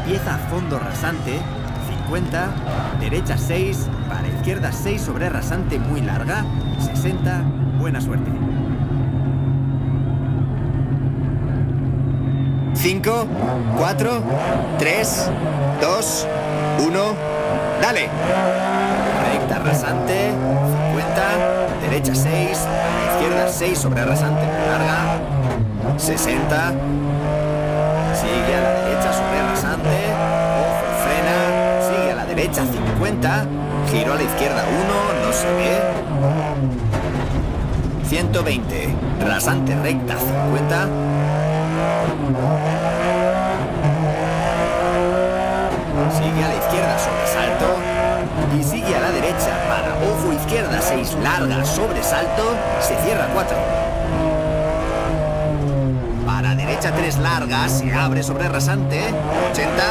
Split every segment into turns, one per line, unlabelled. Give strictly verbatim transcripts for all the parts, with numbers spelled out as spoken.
empieza a fondo rasante, cincuenta, derecha seis, para izquierda seis sobre rasante muy larga, sesenta, buena suerte.
cinco, cuatro, tres, dos, uno, dale.
Recta rasante, cincuenta, derecha seis, para izquierda seis sobre rasante muy larga, sesenta, sigue a la derecha sobre rasante, ojo, frena, sigue a la derecha cincuenta, giro a la izquierda uno, no se ve, ciento veinte, rasante recta cincuenta, sigue a la izquierda sobresalto y sigue a la derecha para ojo izquierda seis larga sobresalto, se cierra cuatro. Para derecha tres largas, se abre sobre rasante, ochenta.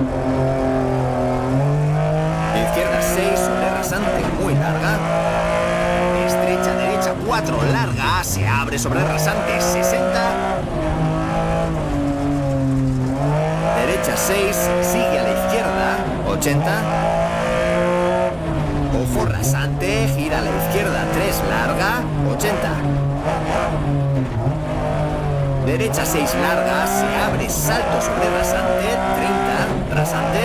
Izquierda seis sobre rasante muy larga. Estrecha derecha cuatro larga, se abre sobre rasante, sesenta. Derecha seis, sigue a la izquierda, ochenta. Ojo rasante, gira a la izquierda tres larga, ochenta. Derecha seis larga, se abre salto sobre rasante, treinta, rasante.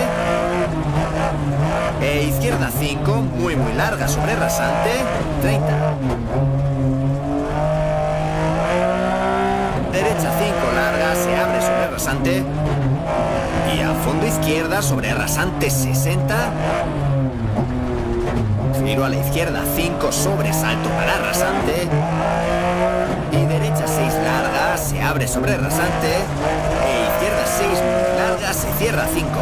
E izquierda cinco, muy muy larga sobre rasante, treinta. Derecha cinco larga, se abre sobre rasante. Y a fondo izquierda sobre rasante sesenta. Giro a la izquierda cinco sobre salto para rasante. Y derecha seis larga, se abre sobre rasante. E izquierda seis muy larga, se cierra cinco.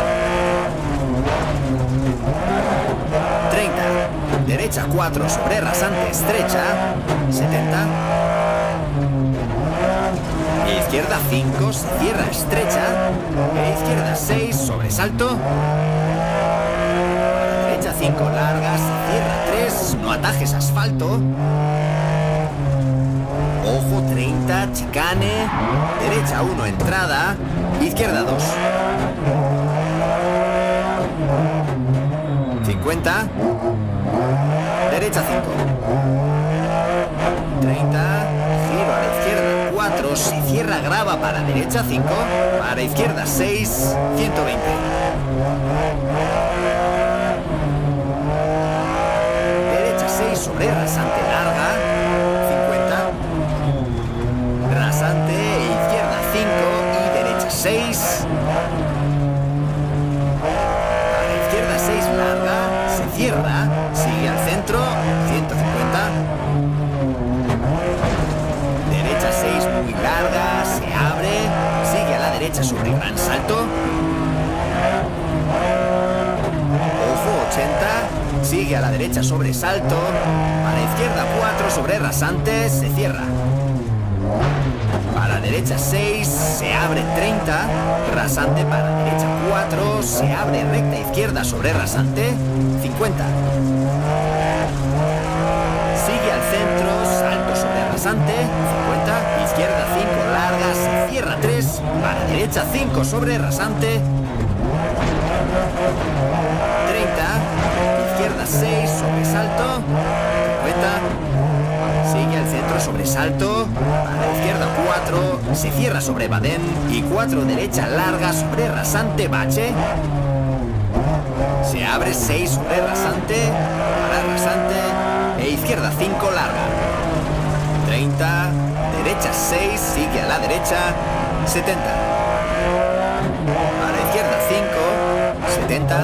treinta. Derecha cuatro sobre rasante estrecha, setenta. Izquierda cinco, se cierra estrecha. E izquierda seis, sobresalto. Derecha cinco larga, se cierra tres, no atajes asfalto. Ojo treinta, chicane. Derecha uno, entrada. Izquierda dos. cincuenta. Derecha cinco. treinta. Giro a la izquierda cuatro, se cierra grava para derecha cinco, para izquierda seis, ciento veinte. Derecha seis sobre rasante larga, cincuenta. Rasante, izquierda cinco y derecha seis. Para izquierda seis larga, se cierra, sigue al centro, ciento cincuenta. Derecha seis muy larga, se abre, sigue a la derecha sobre gran salto. Ojo ochenta, sigue a la derecha sobre salto. Para izquierda cuatro sobre rasante, se cierra. Para derecha seis, se abre treinta. Rasante para derecha cuatro, se abre recta izquierda sobre rasante, cincuenta. Sigue al centro, salto sobre rasante, cincuenta. Izquierda cinco larga, se cierra tres. Para derecha cinco sobre rasante, treinta. Izquierda seis, sobresalto, cincuenta. Sigue al centro, sobresalto. Para izquierda cuatro, se cierra sobre badén. Y cuatro derecha larga sobre rasante, bache. Se abre seis sobre rasante, para rasante. E izquierda cinco larga. treinta. Derecha seis, sigue a la derecha, setenta. Para izquierda cinco, setenta.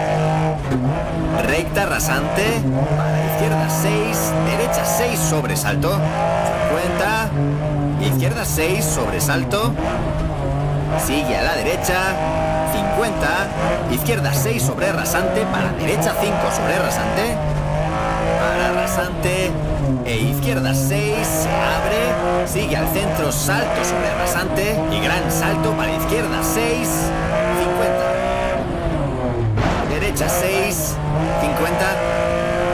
Recta rasante, para izquierda seis, derecha seis sobresalto, cincuenta. Izquierda seis sobresalto, sigue a la derecha, cincuenta. Izquierda seis sobre rasante, para derecha cinco sobre rasante, para rasante. E izquierda seis, se abre, sigue al centro, salto sobre rasante y gran salto para izquierda seis, cincuenta. Derecha seis, cincuenta.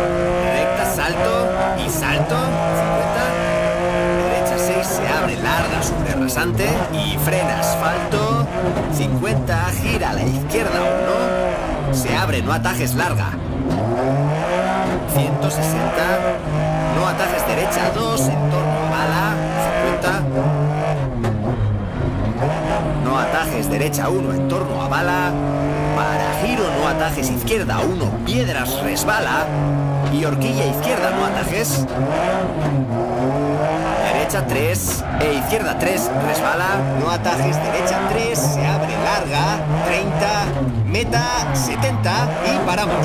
Recta salto y salto, cincuenta. Derecha seis, se abre larga curva sobre rasante y frena asfalto. cincuenta, gira a la izquierda uno. Se abre, no atajes larga. ciento sesenta. No atajes derecha dos, en torno a bala. cincuenta. No atajes derecha uno, en torno a bala. Para giro no atajes izquierda uno, piedras resbala. Y horquilla izquierda no atajes. Derecha tres e izquierda tres resbala.
No atajes derecha tres, se abre larga. treinta, meta setenta y paramos.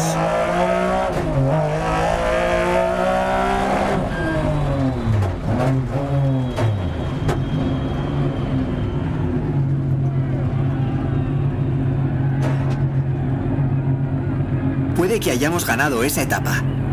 Puede que hayamos ganado esa etapa,